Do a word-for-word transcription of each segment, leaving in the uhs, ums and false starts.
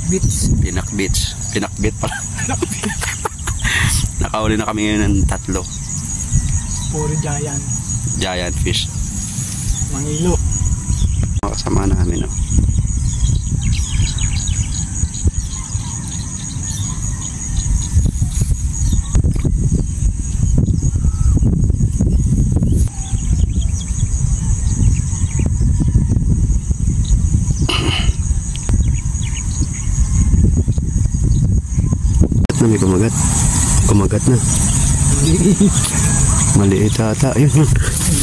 Beach. Pinak Beach. Pinakbit pala. Nakahuli na kami ngayon ng tatlo. Puro giant. Giant fish. Mangilo. Kasama namin, no? Na may kumagat. Kumagat na. Maliit ata. Ayun, yun.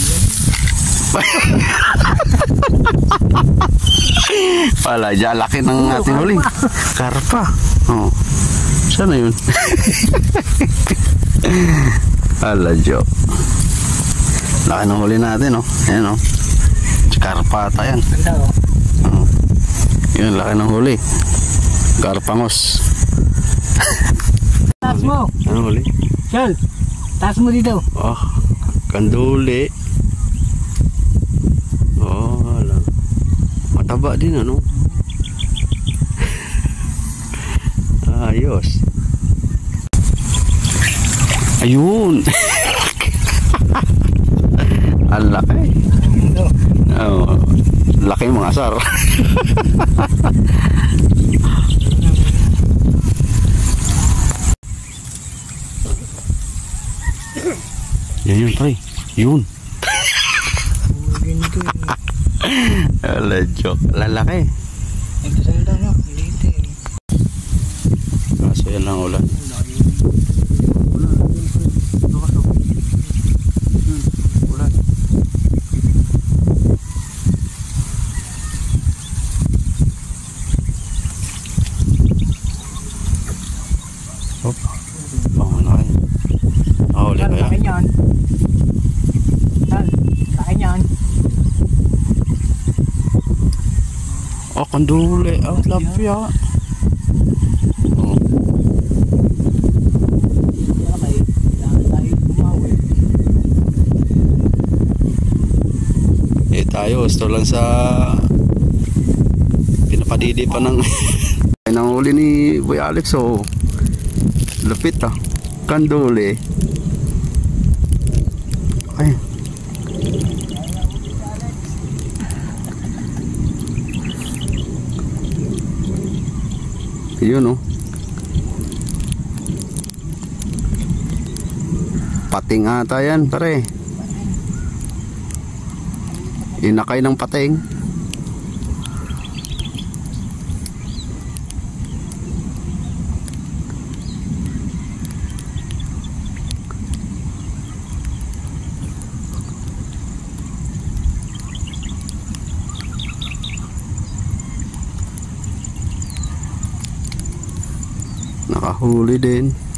Wala, dyan. Laki ng ating huli. Karpa. Oh. Sana yun? Wala, Jo. Laki ng huli natin, oh. Ayan, oh. Karpa ata yan. Oh. Yun, laki ng huli. Karpangos. Taas mo. Ano huli? Chal, taas mo dito. Oh, kanduli. Oh, wala. Mataba din, ano? Ayos. Ayun. Ang laki. Oh, laki mga asar. Yan yun, pre. Yun. Ala, joke. Lalaki. Nagkasanda na. Late eh. Kaso yan lang ulan. Ulan. Hop. Bangon na kayo. Ah, ulit kaya. Laki niyan. Laki niyan. Oh, kanduli. Ang lapya. Oh. Eh tayo, gusto lang sa pinapadidi pa ng ng huli ni Boy Alex. So lupit ah. Kanduli. Ay. Yun, oh. Pating ata yan, pare. Inakay ng pating. Nakahuli din.